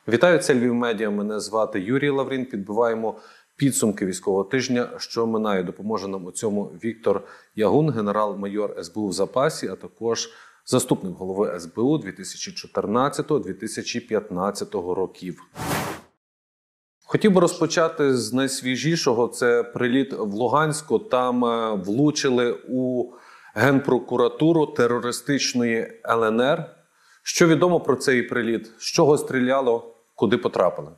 Вітаю, це Львів Медіа. Мене звати Юрій Лаврін. Підбиваємо підсумки військового тижня, що минає. Допоможе нам у цьому Віктор Ягун, генерал-майор СБУ в запасі, а також заступник голови СБУ 2014-2015 років. Хотів би розпочати з найсвіжішого. Це приліт в Луганську. Там влучили у Генпрокуратуру терористичної ЛНР. Що відомо про цей приліт? З чого стріляло? Куди потрапили?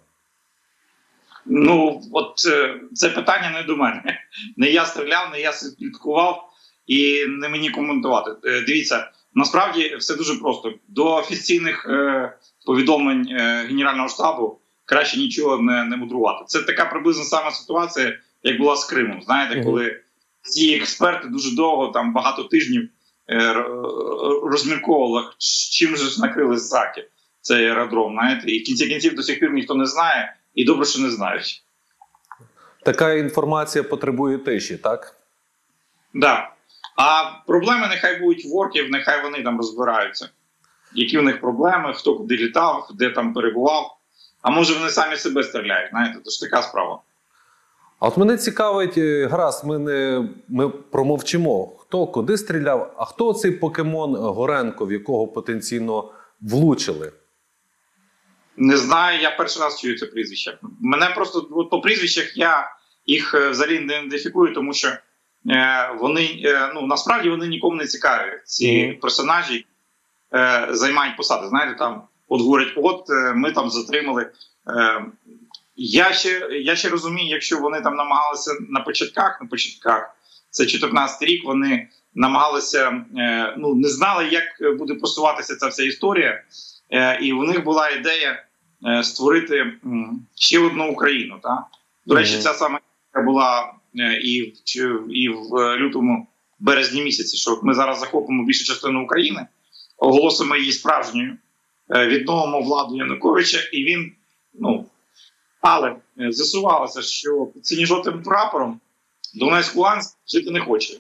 Це питання не до мене. Не я стріляв, не я слідкував і не мені коментувати. Дивіться, насправді все дуже просто. До офіційних повідомлень Генерального штабу краще нічого не мудрувати. Це така приблизно сама ситуація, як була з Кримом. Знаєте, коли ці експерти дуже довго, там багато тижнів, розмірковували, чим же накрили Заки цей аеродром, знаєте, і в кінці кінців до сих пір ніхто не знає, і добре, що не знають. Така інформація потребує тиші, так? Так. Да. А проблеми нехай будуть в орків, нехай вони там розбираються. Які в них проблеми, хто куди літав, де там перебував. А може вони самі себе стріляють, знаєте, це ж така справа. А от мене цікавить, гаразд, ми промовчимо, хто куди стріляв, а хто цей покемон Горенко, в якого потенційно влучили? Не знаю, я перший раз чую це прізвище. Мене просто по прізвищах я їх взагалі не ідентифікую, тому що вони, насправді вони нікому не цікаві. Ці персонажі займають посади. Знаєте, там от говорять, ми там затримали. Я ще розумію, якщо вони там намагалися на початках, це 14-й рік, вони намагалися, не знали, як буде просуватися ця вся історія, і у них була ідея створити ще одну Україну. Так? До речі, ця сама ідея була і в лютому, березні місяці, що ми зараз захопимо більшу частину України, оголосимо її справжньою, відновимо владу Януковича, і він, але з'ясувалося, що під синьо-жовтим прапором Донецьк-Луганськ жити не хоче.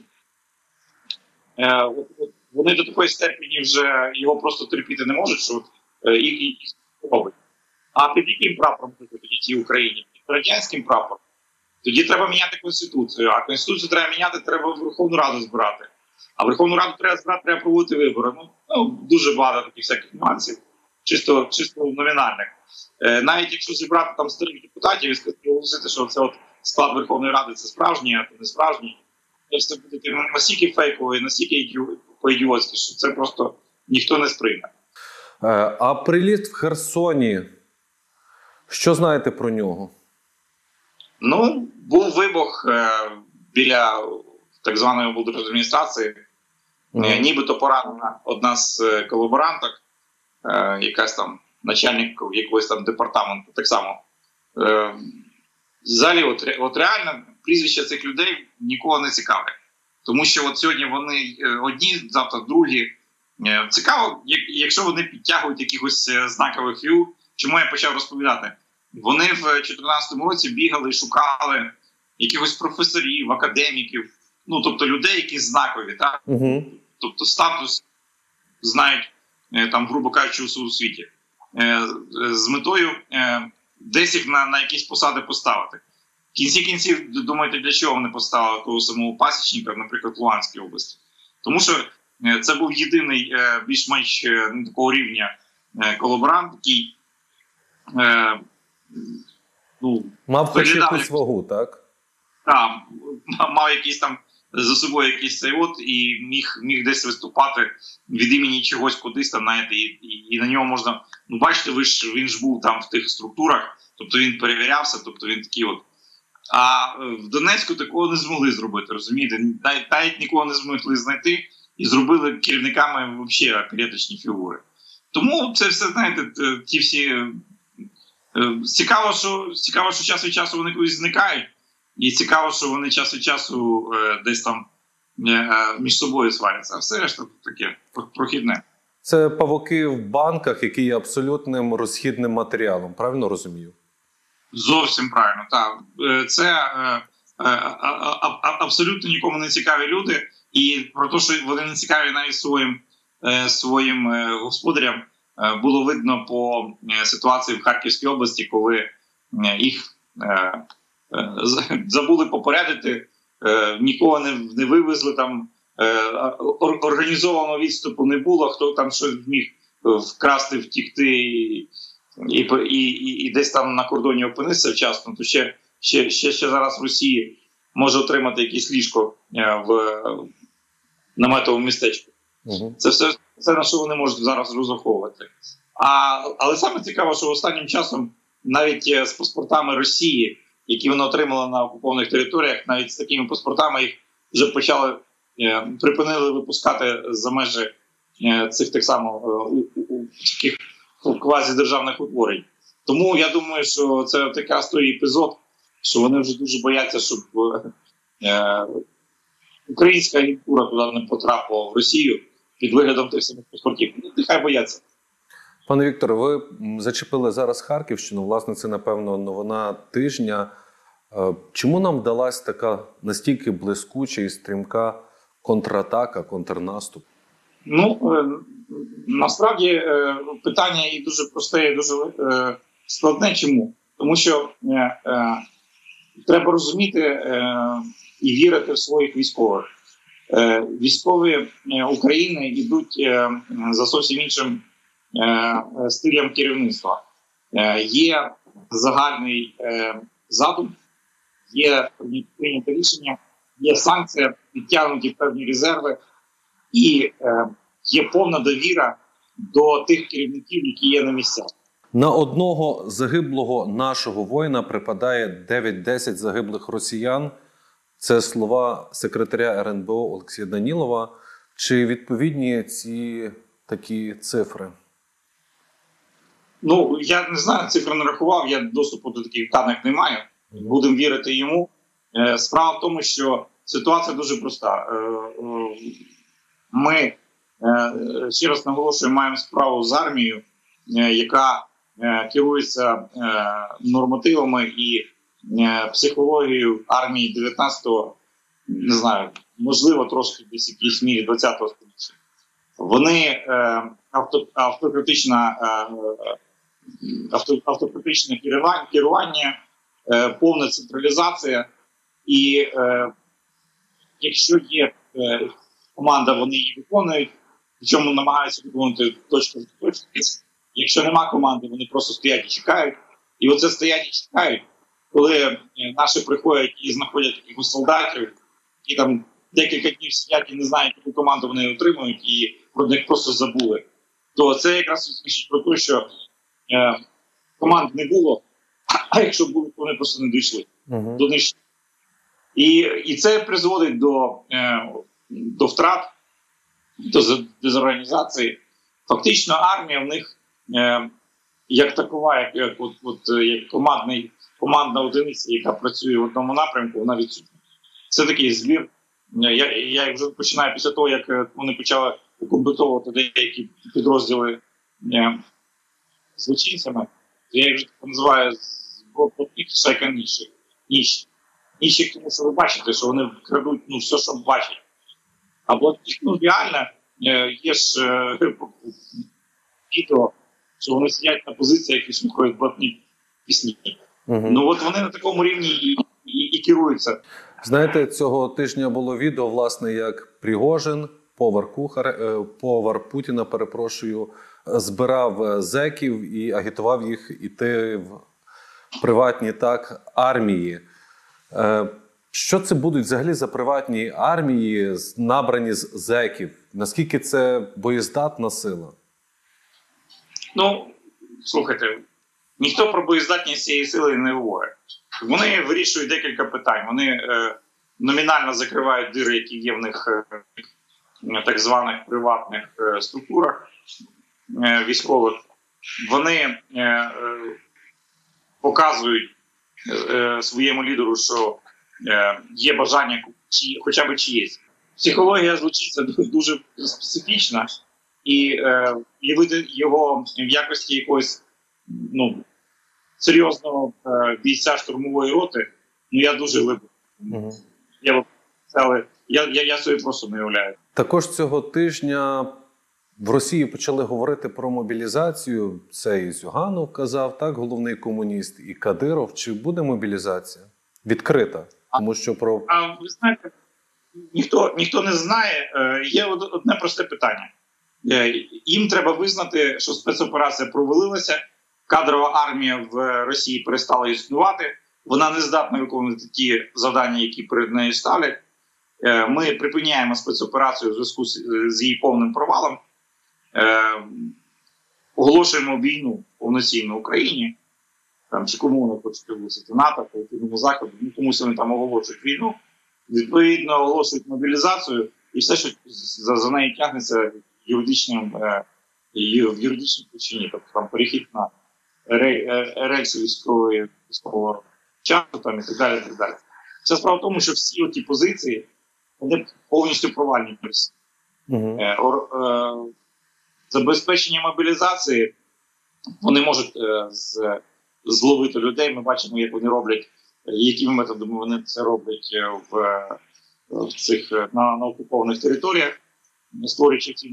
Вони до такої степені вже його просто терпіти не можуть, що їх робить. А під яким прапором жити тоді цій Україні? Під радянським прапором? Тоді треба міняти Конституцію. А Конституцію треба міняти, треба Верховну Раду збирати. А Верховну Раду треба збирати, треба проводити вибори. Дуже багато таких всяких нюансів, чисто номінальних. Навіть якщо зібрати там старих депутатів і оголосити, що це склад Верховної Ради це справжній, а то не справжній, це все буде настільки фейковий, настільки по-ідіотськи, що це просто ніхто не сприйме. А приліт в Херсоні, що знаєте про нього? Був вибух біля так званої облдержадміністрації. Нібито поранена одна з колаборанток, якась там начальник якогось там департаменту, так само. Взагалі, от реально, прізвища цих людей нікого не цікавить. Тому що от сьогодні вони одні, завтра другі. Цікаво, якщо вони підтягують якихось знакових фігур. Чому я почав розповідати? Вони в 2014 році бігали і шукали якихось професорів, академіків, тобто людей, які знакові, так? Тобто статус знають, там, грубо кажучи, у світі. З метою десь їх на якісь посади поставити. В кінці кінців, думаєте, для чого вони поставили того самого пасічника, наприклад, в Луганській області? Тому що це був єдиний більш-менш такого рівня колаборант, який мав хоч якусь вагу, так? Так, мав якийсь там за собою якийсь і міг десь виступати від імені чогось кудись там, знаєте, і на нього можна, бачите, він ж був там в тих структурах, тобто він перевірявся, тобто він такий от. А в Донецьку такого не змогли зробити, розумієте? Навіть нікого не змогли знайти і зробили керівниками взагалі апаратичні фігури. Тому це все, знаєте, ті всі... Цікаво, що час від часу вони кудись зникають, і цікаво, що вони час від часу десь там між собою сваряться. А все решта таке прохідне. Це павуки в банках, які є абсолютним розхідним матеріалом. Правильно розумію? Зовсім правильно, так. Це абсолютно нікому не цікаві люди. І про те, що вони не цікаві навіть своїм господарям, було видно по ситуації в Харківській області, коли їх забули попорядити, нікого не вивезли, там організованого відступу не було, хто там щось міг вкрасти, втікти і десь там на кордоні опинитися вчасно, то ще зараз в Росії може отримати якесь ліжко в наметовому містечку. Це все, на що вони можуть зараз розраховувати. Але саме цікаво, що останнім часом навіть з паспортами Росії, які вони отримали на окупованих територіях, навіть з такими паспортами їх вже припинили випускати за межі цих так само таких квазідержавних утворень. Тому я думаю, що це якраз той епізод, що вони вже дуже бояться, щоб українська агентура туди не потрапила в Росію під виглядом тих самих паспортів. Нехай бояться. Пане Вікторе, ви зачепили зараз Харківщину. Власне, це, напевно, новина тижня. Чому нам вдалась така настільки блискуча і стрімка контратака, контрнаступ? Насправді питання і дуже просте, і дуже складне. Чому? Тому що треба розуміти і вірити в своїх військових. Військові України йдуть за зовсім іншим стилем керівництва. Є загальний задум, є прийняте рішення, є санкція, підтягнуті певні резерви і є повна довіра до тих керівників, які є на місцях. На одного загиблого нашого воїна припадає 9-10 загиблих росіян. Це слова секретаря РНБО Олексія Данілова. Чи відповідні ці такі цифри? Я не знаю, цифри не рахував, я доступу до таких даних не маю. Будемо вірити йому. Справа в тому, що ситуація дуже проста. Ми, ще раз наголошую, маємо справу з армією, яка керується нормативами і психологією армії 19-го, не знаю, можливо, трошки десь в якійсь мірі 20-го століття. Вони автократичне керування, повна централізація. І якщо є команда, вони її виконують, причому намагаються виконувати точку в точку. Якщо нема команди, вони просто стоять і чекають. І оце стоять і чекають, коли наші приходять і знаходять якихось солдатів, які там декілька днів сидять і не знають, яку команду вони отримують, і про них просто забули. То це якраз свідчить про те, що команд не було, а якщо були, то вони просто не дійшли до нищення. І це призводить до втрат, до дезорганізації. Фактично армія в них як такова, як командна одиниця, яка працює в одному напрямку, вона відсутня. Це такий збір. Я вже починаю після того, як вони почали укомплектовувати деякі підрозділи злочинцями. Я їх вже називаю шайка ніщих, тому що ви бачите, що вони крадуть все, що бачать. Або реально є ж відео, що вони сидять на позиціях і слухають блатні пісні. От вони на такому рівні і керуються. Знаєте, цього тижня було відео, власне, як Пригожин, повар Путіна, збирав зеків і агітував їх іти в приватні армії. Що це будуть взагалі за приватні армії, набрані з зеків? Наскільки це боєздатна сила? Слухайте, ніхто про боєздатність цієї сили не говорить. Вони вирішують декілька питань. Вони номінально закривають дири, які є в них так званих приватних структурах військових. Вони показують своєму лідеру, що є бажання хоча б чиєсь. Психологія злочинця дуже специфічна, і явити його в якості якогось серйозного бійця штурмової роти, я дуже глибоко. Я собі просто не уявляю. Також цього тижня В Росії почали говорити про мобілізацію. Це і Зюганов казав, так, головний комуніст, і Кадиров. Чи буде мобілізація? Відкрита. Тому що про... А ви знаєте, ніхто не знає. Є одне просте питання. Їм треба визнати, що спецоперація провалилася, кадрова армія в Росії перестала існувати, вона не здатна виконувати ті завдання, які перед нею ставлять. Ми припиняємо спецоперацію у зв'язку з її повним провалом, оголошуємо війну повноцінно Україні, там, чи кому вони хочуть оголосити НАТО, по Заходу, комусь вони там оголошують війну, відповідно оголошують мобілізацію, і все, що за нею тягнеться в юридичній причині, тобто там перехід на рельси військового часу там, і так далі. Так далі. Це справа в тому, що всі ті позиції вони повністю провальні. Забезпечення мобілізації вони можуть зловити людей. Ми бачимо, як вони роблять, якими методами вони це роблять в цих на окупованих територіях, створюючи ці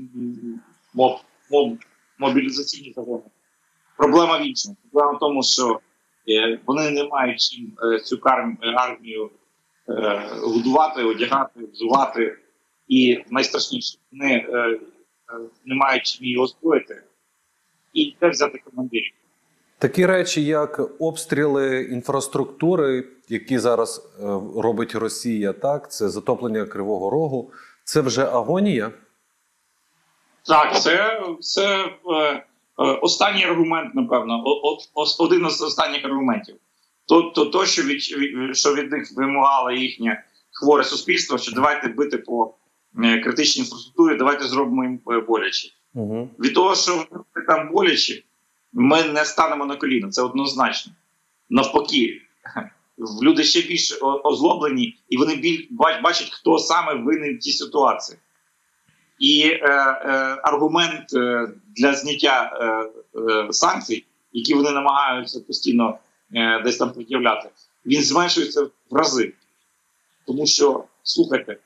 мобілізаційні загони. Проблема в іншому. Проблема в тому, що вони не мають чим цю армію годувати, одягати, взувати. І найстрашніше, вони не мають чим її озброїти. І де взяти командирів. Такі речі, як обстріли інфраструктури, які зараз робить Росія, так, це затоплення Кривого Рогу, це вже агонія? Так, це останній аргумент, напевно, один з останніх аргументів. То, що від них вимагало їхнє хворе суспільство, що давайте бити по критичній інфраструктурі, давайте зробимо їм боляче. Угу. Від того, що там боляче, ми не станемо на коліна, це однозначно. Навпаки, люди ще більш озлоблені, і вони бачать, хто саме винен в цій ситуації. І аргумент для зняття санкцій, які вони намагаються постійно десь там пред'являти, він зменшується в рази. Тому що, слухайте,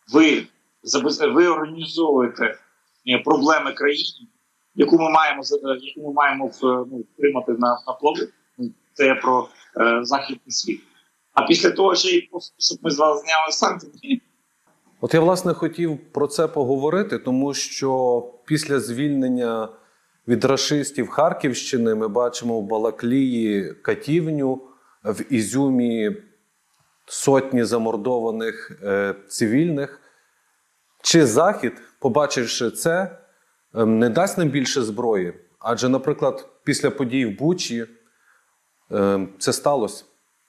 ви організовуєте проблеми країни, яку ми маємо втримати на плаву. Це про західний світ. А після того, щоб ми з вас зняли санкції. От я, власне, хотів про це поговорити, тому що після звільнення від рашистів Харківщини ми бачимо в Балаклії катівню, в Ізюмі сотні замордованих цивільних. Чи Захід, побачивши це, не дасть нам більше зброї? Адже, наприклад, після подій в Бучі це сталося.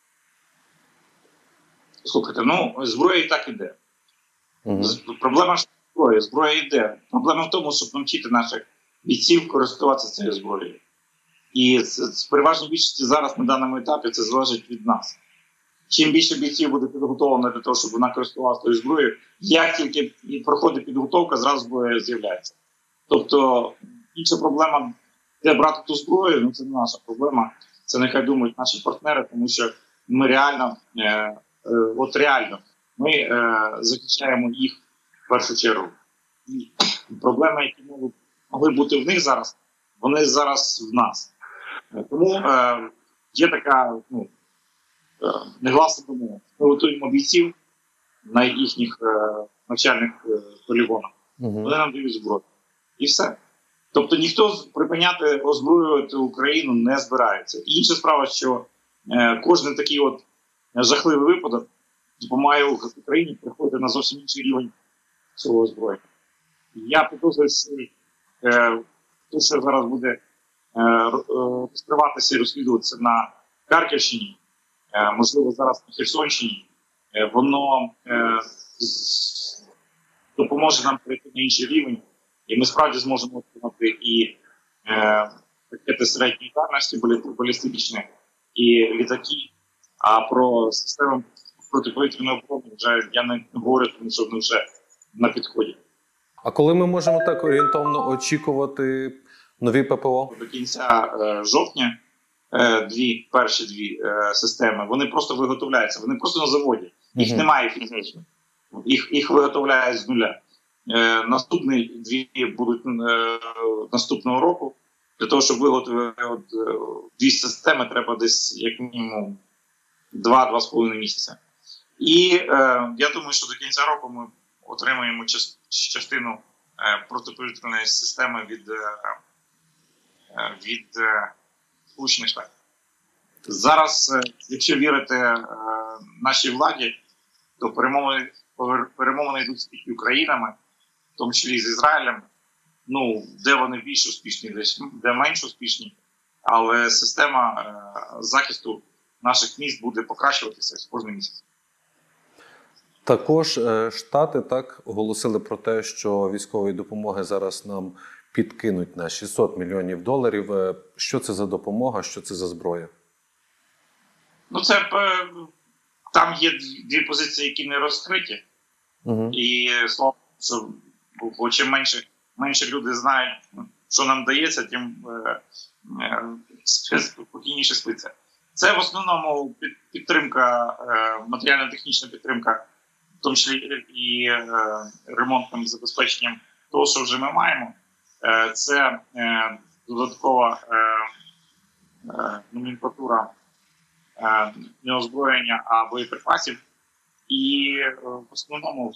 Слухайте, зброя і так іде. Угу. Проблема ж зброї. Зброя йде. Проблема в тому, щоб навчити наших бійців користуватися цією зброєю. І в переважній більшості зараз на даному етапі це залежить від нас. Чим більше бійців буде підготовлено для того, щоб вона користувалася тою зброєю, як тільки проходить підготовка, зразу зброя з'являється. Тобто інша проблема, де брати ту зброю, це не наша проблема. Це нехай думають наші партнери, тому що ми реально, ми захищаємо їх в першу чергу. І проблеми, які могли бути в них зараз, вони зараз в нас. Тому є така негласна домова. Ми готуємо бійців на їхніх навчальних полігонах. Угу. Вони нам дають зброю. І все. Тобто ніхто припиняти озброювати Україну не збирається. І інша справа, що кожен такий жахливий випадок допомагає Україні приходити на зовсім інший рівень цього озброєння. Я підозрюю, що те, що зараз буде розкриватися і розслідуватися на Харківщині, можливо, зараз на Херсонщині, воно допоможе нам перейти на інший рівень, і ми справді зможемо отримати і ракети середньої дальності, балістичні, і літаки. А про систему протиповітряної оборони вже я не говорю, тому що вони вже на підході. А коли ми можемо так орієнтовно очікувати нові ППО? До кінця жовтня перші дві системи, вони просто виготовляються, вони просто на заводі. Їх немає фізично. Їх виготовляють з нуля. Наступні дві будуть наступного року. Для того, щоб виготовити дві системи, треба десь як мінімум 2-2,5 місяці. І я думаю, що до кінця року ми отримаємо частину протиповітряної системи від Сполучених Штатів. Зараз, якщо вірити нашій владі, то перемовини йдуть з Українами, в тому числі з Ізраїлем. Ну, де вони більш успішні, де менш успішні, але система захисту наших міст буде покращуватися кожен місяць. Також Штати так оголосили про те, що військової допомоги зараз нам підкинуть на $600 мільйонів. Що це за допомога, що це за зброя? Ну, там є дві позиції, які не розкриті. Угу. І слово, що чим менше люди знають, що нам дається, тим спокійніше спиться. Це в основному підтримка, матеріально-технічна підтримка, в тому числі і ремонтним забезпеченням того, що вже ми маємо. Це додаткова номенклатура не озброєння, а боєприпасів. І в основному...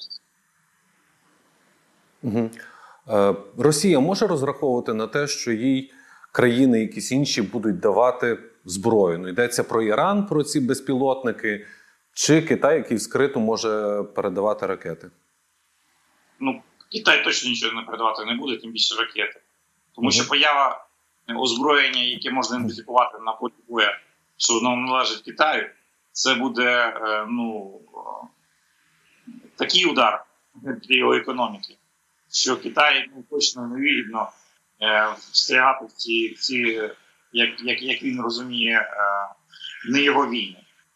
Угу. Росія може розраховувати на те, що їй країни якісь інші будуть давати зброю? Ну, йдеться про Іран, про ці безпілотники, чи Китай, який вскрито може передавати ракети? Ну, Китай точно нічого не передавати не буде, тим більше ракети. Тому що поява озброєння, яке можна ідентифікувати на полі боя, що воно належить Китаю, це буде такий удар для його економіки, що Китай точно не вигідно встрягати в ці як він розуміє, не його війни.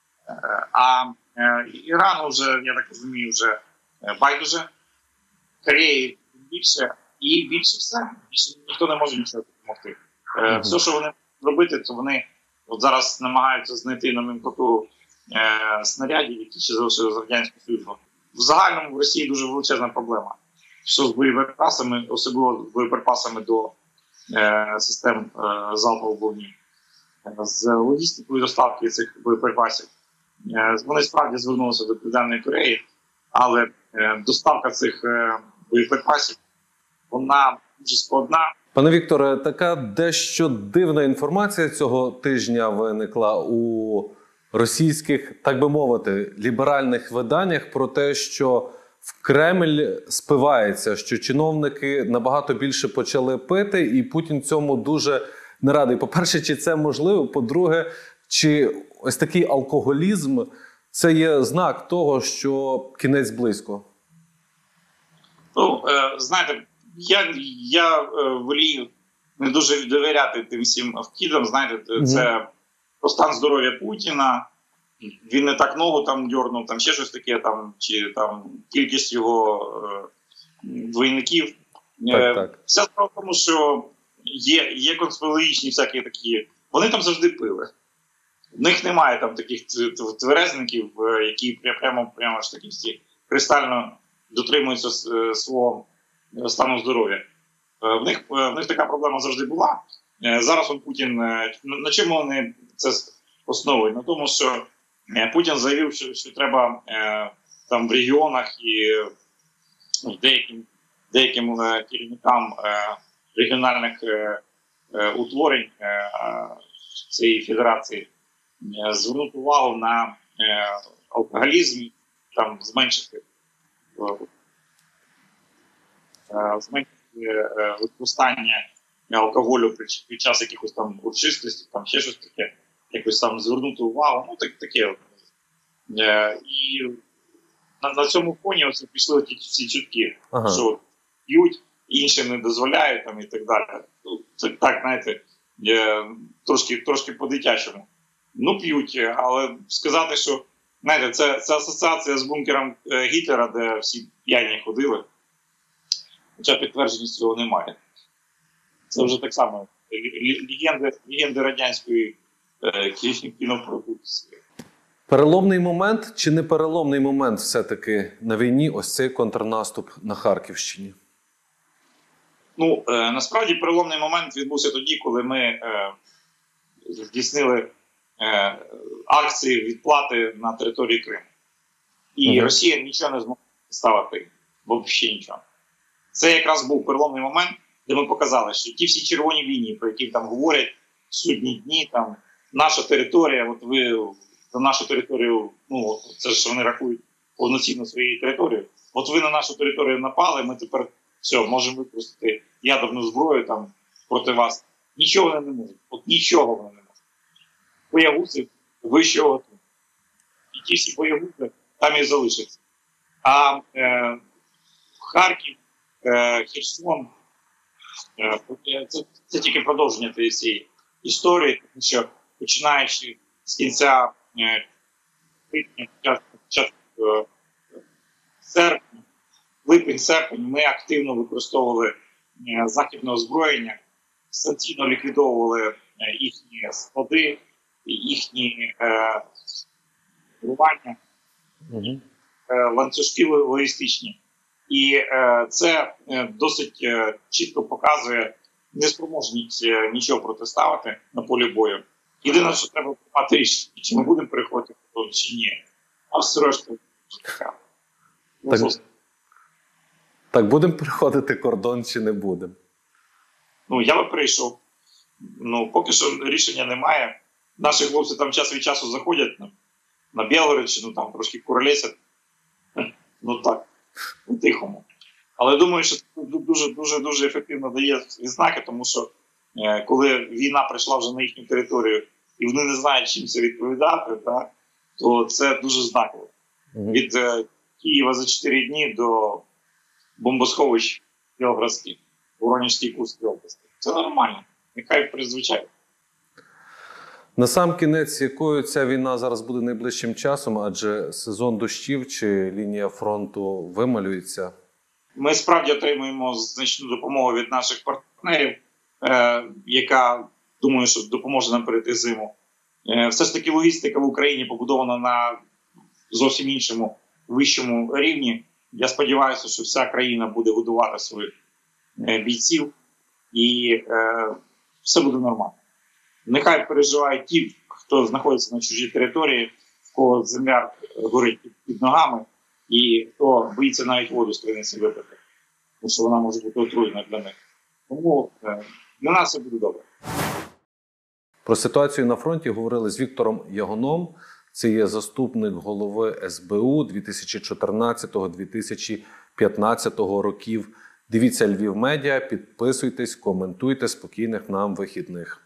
А Ірану вже, я так розумію, вже байдуже, Кореї більше, і більше все. Більше ніхто не може нічого допомогти. Все, що вони робити, то вони от зараз намагаються знайти номенклатуру снарядів, які ще залишили з Радянського Союзу. В загальному в Росії дуже величезна проблема. Що з боєприпасами, особливо з боєприпасами до систем залпового вогню, з логістикою доставки цих боєприпасів. Вони справді звернулися до Південної Кореї, але доставка цих боєприпасів, вона дуже складна. Пане Вікторе, така дещо дивна інформація цього тижня виникла у російських, так би мовити, ліберальних виданнях про те, що в Кремль спивається, що чиновники набагато більше почали пити, і Путін цьому дуже не радий. По-перше, чи це можливо? По-друге, чи ось такий алкоголізм – це є знак того, що кінець близько? Ну, знаєте, я волію не дуже довіряти тим всім вкидам. Знаєте, це про стан здоров'я Путіна. Він не так ногу там дьорнув, там ще щось таке, там, чи там кількість його двойників. Так. Вся справа в тому, що є конспірологічні всякі такі. Вони там завжди пили. В них немає там таких тверезників, які прямо ж такі всі кристально дотримуються свого стану здоров'я. В них така проблема завжди була. Зараз Путін, на чому вони це основують? На тому, що Путін заявив, що треба там в регіонах і деяким керівникам регіональних утворень цієї федерації звернути увагу на алкоголізм, там зменшити використання алкоголю під час якихось там урочистостей, там ще щось таке, якось там звернути увагу, ну таке. І на цьому фоні оце пішли ті всі чутки, що п'ють, іншим не дозволяють там і так далі. Ну, це так, знаєте, трошки по-дитячому. Ну, п'ють, але сказати, що, знаєте, це асоціація з бункером Гітлера, де всі п'яні ходили, хоча підтвердження цього немає. Це вже так само легенди радянської кінопродукції. Переломний момент чи не переломний момент все-таки на війні ось цей контрнаступ на Харківщині? Ну, насправді переломний момент відбувся тоді, коли ми здійснили акції відплати на території Криму. І Росія нічого не змогла ставити, бо ще нічого. Це якраз був переломний момент, де ми показали, що ті всі червоні лінії, про які там говорять, судні дні, там, наша територія, от ви за нашу територію, ну, це ж вони рахують повноцінно своєю територією, от ви на нашу територію напали, ми тепер все, можемо використати ядерну зброю там проти вас. Нічого вони не можуть. От нічого вони не можуть. Боягузи вищого. І ті всі боягузи там і залишаться. А Харків, Херсон, це тільки продовження цієї історії, тому що починаючи з кінця липня, початку серпня, липень-серпень, ми активно використовували західне озброєння, санкційно ліквідовували їхні склади, їхні керування, ланцюжки логістичні. І це досить чітко показує неспроможність нічого протиставити на полі бою. Єдине, що треба приймати рішення, чи ми будемо переходити кордон, чи ні. А все решта така. Так будемо переходити кордон чи не будемо? Ну, я би прийшов. Ну, поки що рішення немає. Наші хлопці там час від часу заходять на Білгородщину, там трошки куролесять. Ну так, по-тихому. Але думаю, що це дуже ефективно дає відзнаки, тому що коли війна прийшла вже на їхню територію і вони не знають, чим це відповідати, так, то це дуже знаково. Від Києва за 4 дні до бомбосховищ Білгородських, Воронежській, Курській області. Це нормально. Нехай призвичайно. Насамкінець, якою ця війна зараз буде найближчим часом, адже сезон дощів чи лінія фронту вималюється? Ми справді отримуємо значну допомогу від наших партнерів, яка, думаю, що допоможе нам перейти зиму. Все ж таки логістика в Україні побудована на зовсім іншому, вищому рівні. Я сподіваюся, що вся країна буде годувати своїх бійців і все буде нормально. Нехай переживають ті, хто знаходиться на чужій території, в кого земля горить під ногами, і хто боїться навіть воду з криниці випити, тому що вона може бути отруєна для них. Тому для нас все буде добре. Про ситуацію на фронті говорили з Віктором Ягоном. Це є заступник голови СБУ 2014-2015 років. Дивіться Львів Медіа, підписуйтесь, коментуйте. Спокійних нам вихідних.